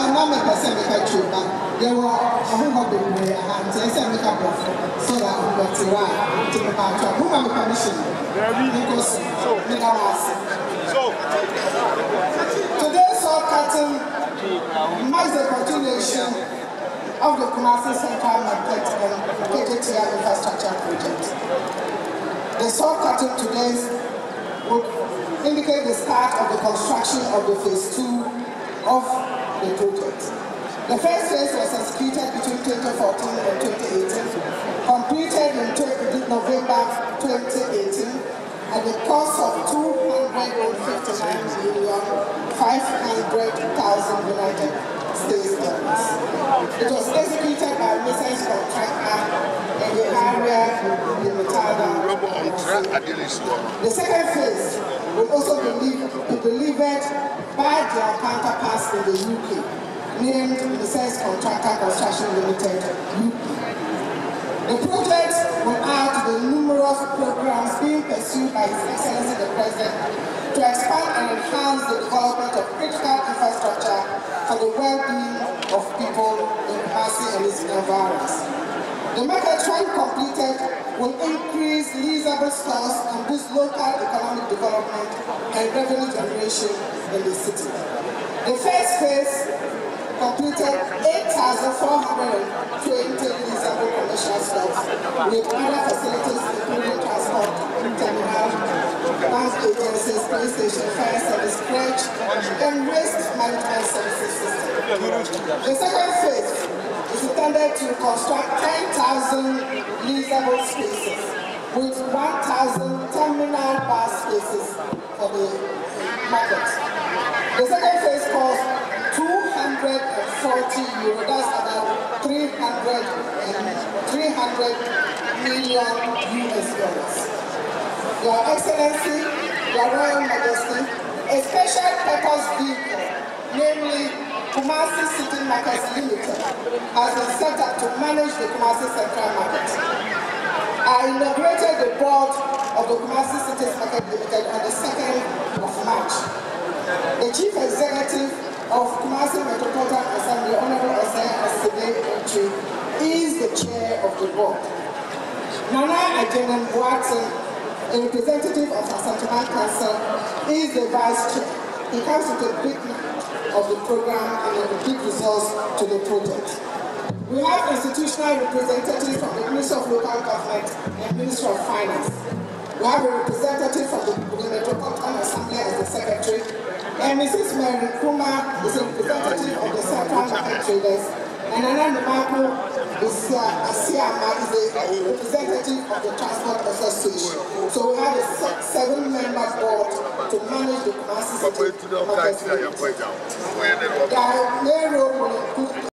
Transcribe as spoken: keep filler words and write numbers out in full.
now make a semi country, but there were a home of the way and a semi couple so that we got to ride to the part of whom I'm permission. Because so today's sword cutting marks the continuation of the Kumasi Central Market and K J T R infrastructure project. The sword cutting today would indicate the start of the construction of the phase two of the project. The first phase was executed between twenty fourteen and twenty eighteen, completed in November twenty eighteen at the cost of two hundred fifty-nine million five hundred thousand United States dollars. It was executed by Missus Contractor in the area of the Mutada. The second phase will also be delivered by their counterparts in the U K, named Missus Contractor Construction Limited, U K. The project will add to the numerous programs being pursued by His Excellency the President to expand and enhance the development of critical infrastructure for the well-being of people in Kumasi and its environs. The market, when completed, will increase leasable stores and boost local economic development and revenue generation in the city. The first phase completed eight thousand four hundred twenty leasable commercial stores with other facilities including transport, terminal, bank agencies, police station, fire service, crèche, and waste management services system. The second phase is intended to construct ten thousand leasable spaces with one thousand terminal bus spaces for the market. The second phase costs two hundred forty euro, that's about three hundred million U S dollars. Your Excellency, Your Royal Majesty, a special purpose vehicle, namely Kumasi City Markets Limited, has been set up to manage the Kumasi Central Market. I inaugurated the board of the Kumasi City Market Limited on the second of March. The Chief Executive of Kumasi Metropolitan Assembly, Honorable Osei Aside, is the chair of the board. Nana Ajenem Watson, a representative of Asantuma Council, is the vice chair. He comes with a big of the program and a big resource to the project. We have institutional representatives from the Ministry of Local Government and Ministry of Finance. We have a representative from the, the Metropolitan Assembly as the secretary, and Missus Mary Kuma is a representative of the Central Market Traders, and Anand Mako is uh, Asiama is a representative of the Transport Association. So we have a seven-member board to manage the Kumasi City Market. Their main role will include